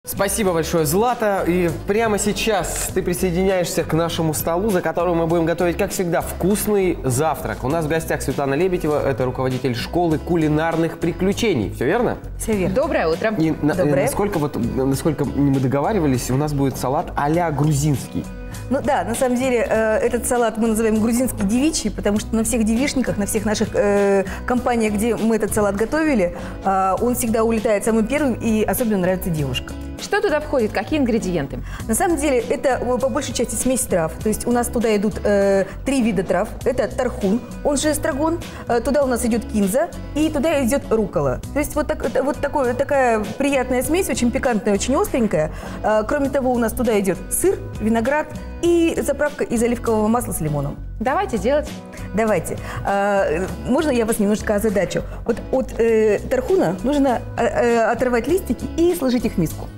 Спасибо большое, Злата. И прямо сейчас ты присоединяешься к нашему столу, за которым мы будем готовить, как всегда, вкусный завтрак. У нас в гостях Светлана Лебедева, это руководитель школы кулинарных приключений. Все верно? Все верно. Доброе утро. И насколько мы договаривались, у нас будет салат а-ля грузинский. Ну да, на самом деле этот салат мы называем грузинский девичий, потому что на всех девичниках, на всех наших компаниях, где мы этот салат готовили, он всегда улетает самым первым и особенно нравится девушкам. Что туда входит? Какие ингредиенты? На самом деле это по большей части смесь трав. То есть у нас туда идут 3 вида трав. Это тархун, он же эстрагон. Туда у нас идет кинза и туда идет руккола. То есть такая приятная смесь, очень пикантная, очень остренькая. Кроме того, у нас туда идет сыр, виноград и заправка из оливкового масла с лимоном. Давайте делать. Давайте. Можно я вас немножко озадачу? Вот от тархуна нужно оторвать листики и сложить их в миску.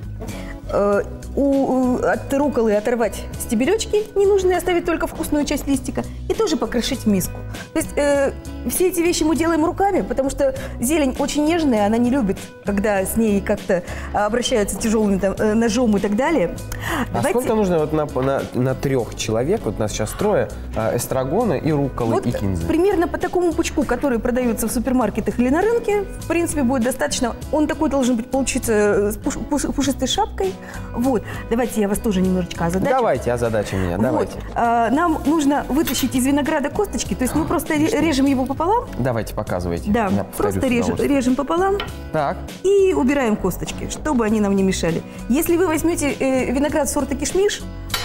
От рукколы оторвать стебелечки ненужные, оставить только вкусную часть листика и тоже покрошить в миску. То есть все эти вещи мы делаем руками, потому что зелень очень нежная, она не любит, когда с ней как-то обращаются тяжелым ножом и так далее. Сколько нужно вот на 3 человек, вот нас сейчас 3, эстрагона и рукколы вот и кинзы? Примерно по такому пучку, который продается в супермаркетах или на рынке, в принципе, будет достаточно. Он такой должен быть, получиться, с пушистой шапкой. Вот. Давайте я вас тоже немножечко озадачу. Давайте, озадачи меня, давайте. Вот. Нам нужно вытащить из винограда косточки, то есть мы просто режем его пополам. Давайте, показывайте. Да, просто режем пополам. Так. И убираем косточки, чтобы они нам не мешали. Если вы возьмете виноград сорта кишмиш,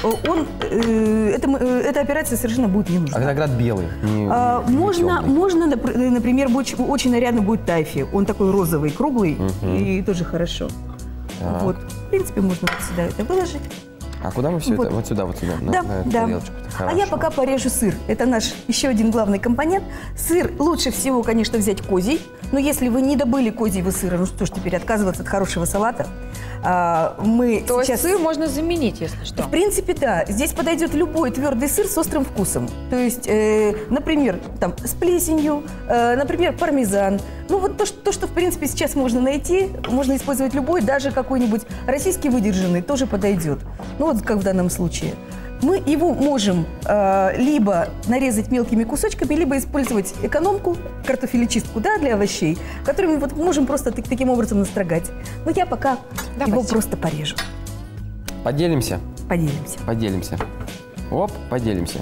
эта операция совершенно будет не нужна. А виноград белый? Можно, например, очень нарядно будет тайфи. Он такой розовый, круглый и тоже хорошо. Вот. В принципе, можно вот сюда это выложить. А куда мы все вот. это? Вот сюда, Да, на эту да. тарелочку. А я пока порежу сыр. Это наш еще один главный компонент. Сыр лучше всего, конечно, взять козий. Но если вы не добыли козьего сыра, ну что ж теперь отказываться от хорошего салата? То есть сыр можно заменить, если что? В принципе, да. Здесь подойдет любой твердый сыр с острым вкусом. То есть, например, там, с плесенью, например, пармезан. Ну вот то, что в принципе сейчас можно найти, можно использовать любой, даже какой-нибудь российский выдержанный тоже подойдет. Ну вот как в данном случае. Мы его можем либо нарезать мелкими кусочками, либо использовать экономку, картофелечистку, да, для овощей, которыми вот можем просто таким образом настрогать. Но я пока его просто порежу. Поделимся? Поделимся. Поделимся. Оп, поделимся.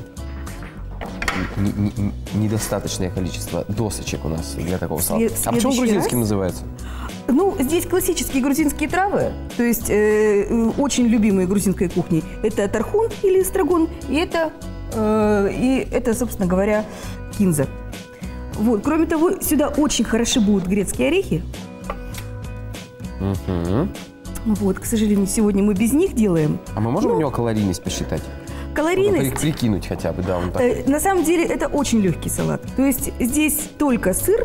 Недостаточное количество досочек у нас для такого салата. А почему грузинским называется? Ну, здесь классические грузинские травы, то есть очень любимые грузинской кухни. Это тархун или эстрагон, и это, собственно говоря, кинза. Вот. Кроме того, сюда очень хороши будут грецкие орехи. Вот, к сожалению, сегодня мы без них делаем. А мы можем у него калорийность посчитать? Калорийность? Прикинуть хотя бы, да. Он так. На самом деле это очень легкий салат. То есть здесь только сыр,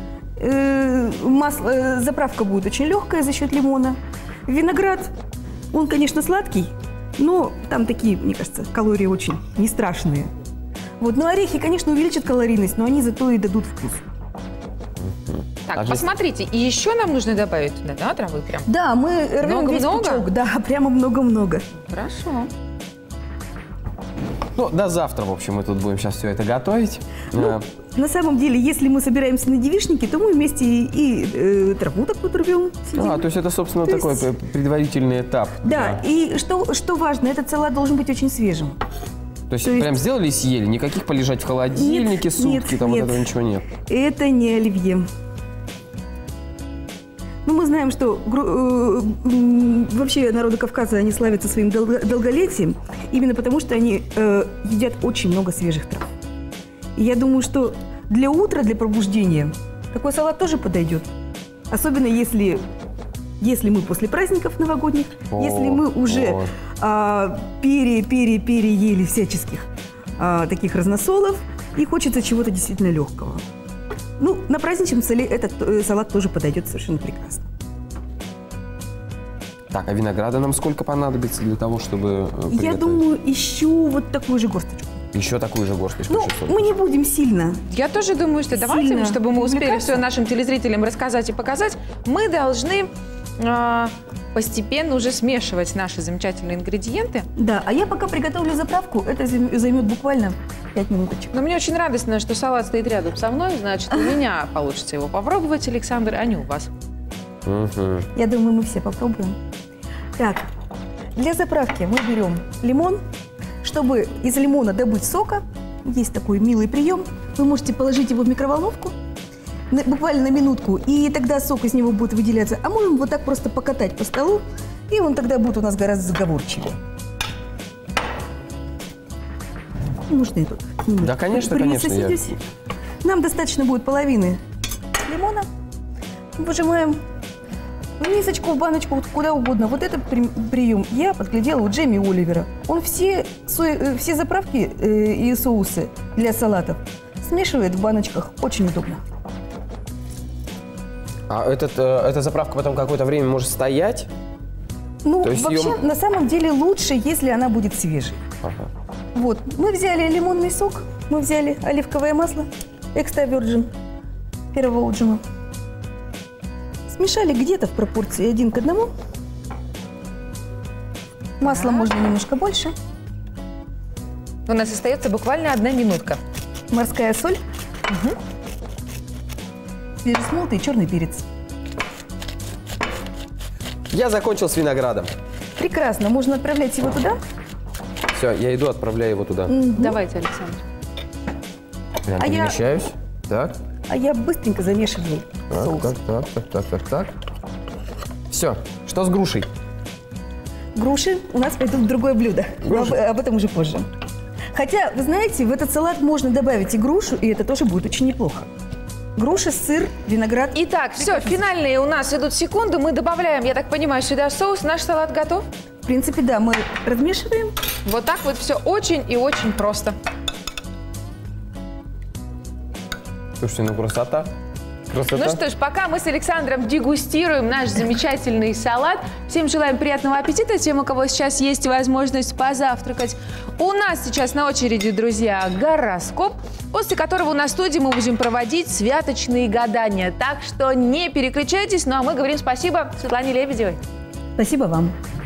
масло, заправка будет очень легкая за счет лимона. Виноград, он, конечно, сладкий, но там такие, мне кажется, калории очень не страшные. Вот, но орехи, конечно, увеличат калорийность, но они зато и дадут вкус. Так, посмотрите, и еще нам нужно добавить туда, да, травы прям? Да, мы рвем весь пучок, да, прямо много-много. Хорошо. Ну, до завтра, в общем, мы тут будем сейчас все это готовить. Ну, на самом деле, если мы собираемся на девичники, то мы вместе и траву такую рвем. То есть это, собственно, такой предварительный этап. Да, и что важно, этот салат должен быть очень свежим. То есть прям сделали и съели? Никаких полежать в холодильнике сутки, там вот этого ничего нет? Это не оливье. Ну, мы знаем, что вообще народы Кавказа, они славятся своим долголетием, именно потому что они едят очень много свежих трав. И я думаю, что для утра, для пробуждения такой салат тоже подойдет. Особенно если мы после праздников новогодних, если мы уже переели всяческих таких разносолов, и хочется чего-то действительно легкого. Ну, на праздничном столе этот салат тоже подойдет совершенно прекрасно. Так, а винограда нам сколько понадобится для того, чтобы приготовить? Я думаю, еще вот такую же горсточку. Еще такую же горсточку? Ну, мы не будем сильно. Я тоже думаю, что давайте, чтобы мы успели все нашим телезрителям рассказать и показать, мы должны постепенно уже смешивать наши замечательные ингредиенты. Да, а я пока приготовлю заправку, это займет буквально 5 минуточек. Но мне очень радостно, что салат стоит рядом со мной, значит, у меня получится его попробовать, Александр, а не у вас. Я думаю, мы все попробуем. Так, для заправки мы берем лимон. Чтобы из лимона добыть сока, есть такой милый прием. Вы можете положить его в микроволновку буквально на минутку, и тогда сок из него будет выделяться. А можем вот так просто покатать по столу, и он тогда будет у нас гораздо заговорчивее. Можно я тут? Да, конечно, конечно. Нам достаточно будет половины лимона. Выжимаем в мисочку, в баночку, вот куда угодно. Вот этот прием я подглядела у Джейми Оливера. Он все заправки и соусы для салатов смешивает в баночках. Очень удобно. А эта заправка потом какое-то время может стоять? Ну, вообще, на самом деле лучше, если она будет свежей. Ага. Вот, мы взяли лимонный сок, мы взяли оливковое масло, экстра virgin первого отжима. Смешали где-то в пропорции 1 к 1. Масла можно немножко больше. У нас остается буквально 1 минутка. Морская соль. Свежесмолотый черный перец. Я закончил с виноградом. Прекрасно, можно отправлять его туда. Все, я иду, отправляю его туда. Давайте, Александр. Я перемещаюсь. Так. А я быстренько замешиваю соус. Так. Все. Что с грушей? Груши у нас пойдут в другое блюдо. Но об этом уже позже. Хотя, вы знаете, в этот салат можно добавить и грушу, и это тоже будет очень неплохо. Груша, сыр, виноград. Итак, все, финальные у нас идут секунды. Мы добавляем, я так понимаю, сюда соус. Наш салат готов? В принципе, да, мы размешиваем. Вот так вот все очень и очень просто. Слушайте, ну красота. Ну что ж, пока мы с Александром дегустируем наш замечательный салат, всем желаем приятного аппетита, тем, у кого сейчас есть возможность позавтракать. У нас сейчас на очереди, друзья, гороскоп, после которого у нас в студии мы будем проводить святочные гадания. Так что не переключайтесь, ну а мы говорим спасибо Светлане Лебедевой. Спасибо вам.